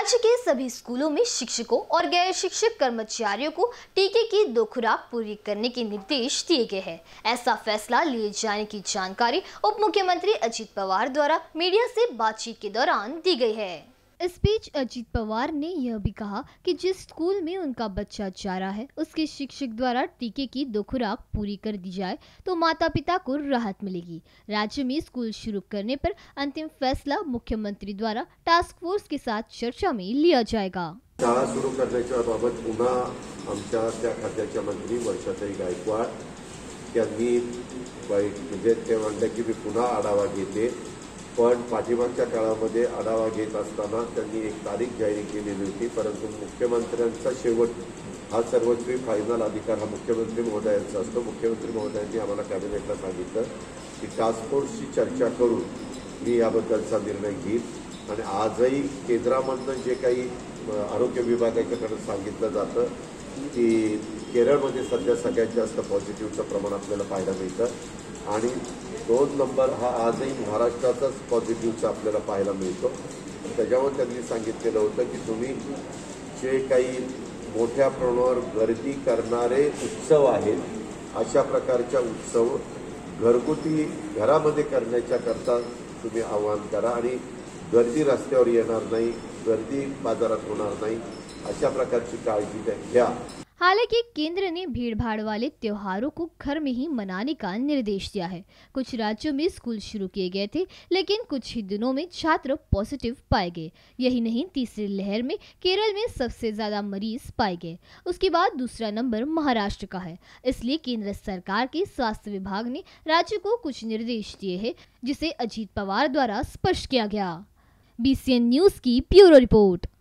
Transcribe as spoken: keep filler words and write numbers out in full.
राज्य के सभी स्कूलों में शिक्षकों और गैर शिक्षक कर्मचारियों को टीके की दो खुराक पूरी करने के निर्देश दिए गए हैं। ऐसा फैसला लिए जाने की जानकारी उप मुख्यमंत्री अजित पवार द्वारा मीडिया से बातचीत के दौरान दी गई है। इस बीच अजित पवार ने यह भी कहा कि जिस स्कूल में उनका बच्चा जा रहा है उसके शिक्षक द्वारा टीके की दो खुराक पूरी कर दी जाए तो माता पिता को राहत मिलेगी। राज्य में स्कूल शुरू करने पर अंतिम फैसला मुख्यमंत्री द्वारा टास्क फोर्स के साथ चर्चा में लिया जाएगा। शाळा सुरू करण्याच्या बाबत पुन्हा आमच्या त्या खात्याच्या मंत्री वर्षाताई गायकवाड यांनी म्हणजे ते म्हणले की मी पुन्हा आढावा घेते, पण पाठीमागच्या काळामध्ये आढावा घेत असताना त्यांनी एक तारीख जाहीर केलेली होती, परंतु मुख्यमंत्र्यांचा शेवट हा सर्वस्वी फायनल अधिकार हा मुख्यमंत्री महोदयांचा असतो। मुख्यमंत्री महोदयांनी आम्हाला कॅबिनेटला सांगितलं की टास्क फोर्सची चर्चा करून मी याबद्दलचा निर्णय घेईन आणि आजही केंद्रामधून जे काही आरोग्य विभागाकडे सांगितलं जातं की केरळमध्ये सध्या सगळ्यात जास्त पॉझिटिव्हचं प्रमाण आपल्याला पाहायला मिळतं आणि दोन नंबर हा आजही महाराष्ट्राचाच पॉझिटिव्हचा आपल्याला पाहायला मिळतो। त्याच्यावर त्यांनी सांगितलेलं होतं की तुम्ही जे काही मोठ्या प्रमाणावर गर्दी करणारे उत्सव आहेत अशा प्रकारच्या उत्सव घरगुती घरामध्ये करण्याच्या करता तुम्ही आवाहन करा आणि गर्दी रस्त्यावर येणार नाही, गर्दी बाजारात होणार नाही, अशा प्रकारची काळजी घ्या। हालांकि केंद्र ने भीड़ भाड़ वाले त्योहारों को घर में ही मनाने का निर्देश दिया है। कुछ राज्यों में स्कूल शुरू किए गए थे, लेकिन कुछ ही दिनों में छात्र पॉजिटिव पाए गए। यही नहीं, तीसरी लहर में केरल में सबसे ज्यादा मरीज पाए गए, उसके बाद दूसरा नंबर महाराष्ट्र का है। इसलिए केंद्र सरकार के स्वास्थ्य विभाग ने राज्य को कुछ निर्देश दिए हैं, जिसे अजित पवार द्वारा स्पष्ट किया गया। बी सी एन न्यूज की ब्यूरो रिपोर्ट।